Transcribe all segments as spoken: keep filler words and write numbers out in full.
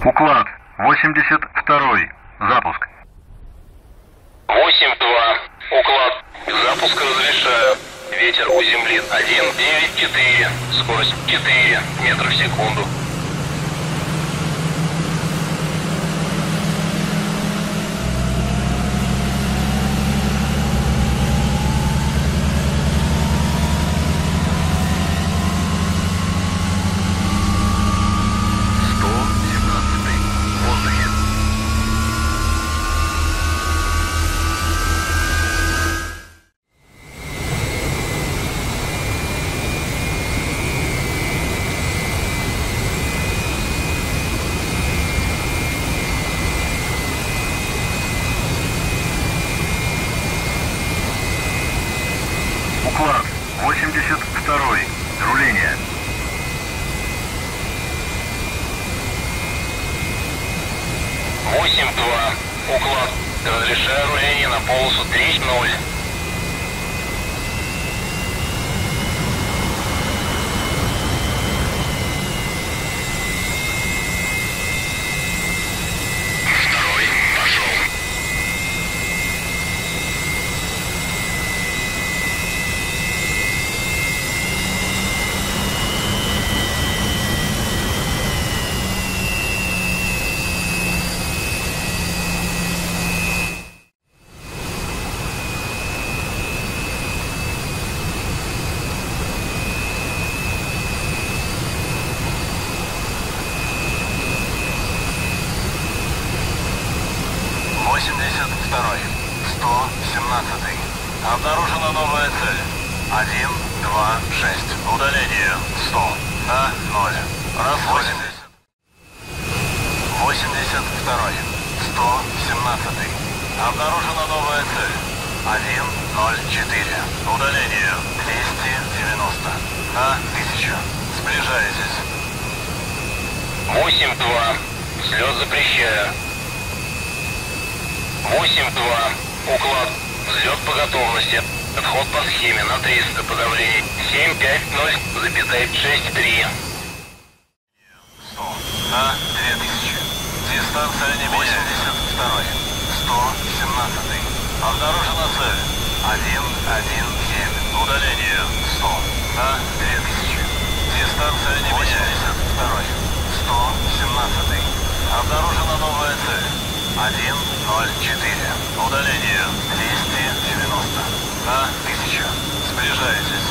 Уклад восемьдесят второй. Запуск. восемь два. Уклад. Запуск разрешаю. Ветер у земли один девять четыре. Скорость четыре метра в секунду. Уклад восемьдесят второй. Руление. восемь два. Уклад. Разрешаю руление на полосу три ноль. Второй. Пошел. восемьдесят второй. сто семнадцатый. Обнаружена новая цель. один два шесть. Удаление сто на ноль. Раз восемьдесят. восемьдесят второй. сто семнадцатый. Обнаружена новая цель. один ноль четыре. Удаление двести девяносто на тысячу. Сближаетесь. восемь два. Слет запрещаю. восемь два. Уклад. Взлет по готовности. Отход по схеме на триста. Подавление семь пять ноль шесть три. сто на две тысячи. Дистанция не меняется. восемьдесят второй. сто семнадцатый. Обнаружена цель. один один семь. Удаление сто на две тысячи. Дистанция не меняется. восемьдесят второй. сто семнадцатый. Обнаружена новая цель. один ноль четыре. Удаление двести девяносто на тысячу. Сближаетесь.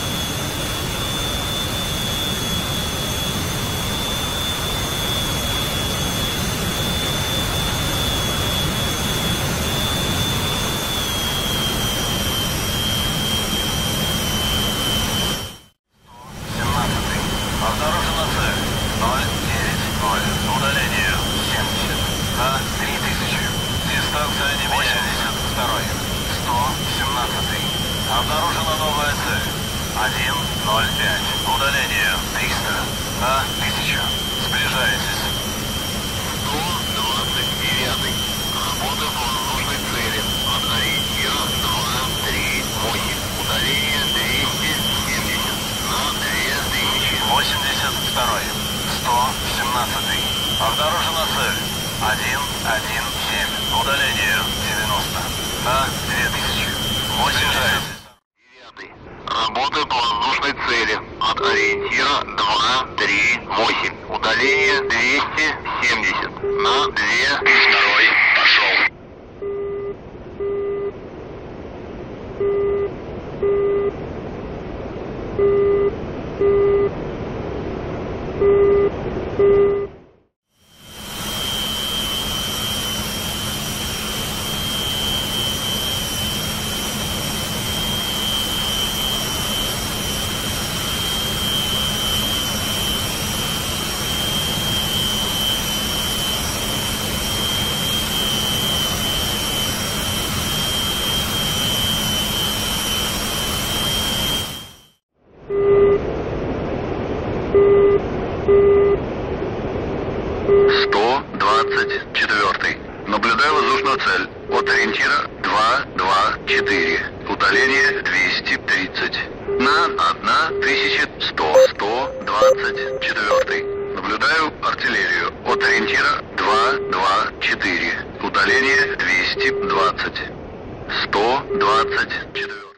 семнадцатый. Обнаружена цель. ноль девять ноль. Удаление семьдесят на три тысячи. Дистанция не меняется. восемьдесят второй. сто семнадцатый. Обнаружена новая цель. один ноль пять. Удаление триста на тысячу. Сближаетесь. сто двадцать девятый. Работа по нужной цели. От ориентира два три восемь. Удаление двести семьдесят на две тысячи. восемьдесят второй. сто семнадцатый. Обнаружена цель. один один семь. Удаление девяносто на две тысячи. Сближаетесь. девятый. Работа по воздушной цели. От ориентира два три восемь. Удаление двести семьдесят на две. Второй. Пошел. сто двадцать четвёртый. Наблюдаю воздушную цель. От ориентира два два четыре. Удаление двести тридцать. На тысяча сто. сто двадцать четвёртый. Наблюдаю артиллерию. От ориентира два два четыре. Удаление двести двадцать. сто двадцать четыре.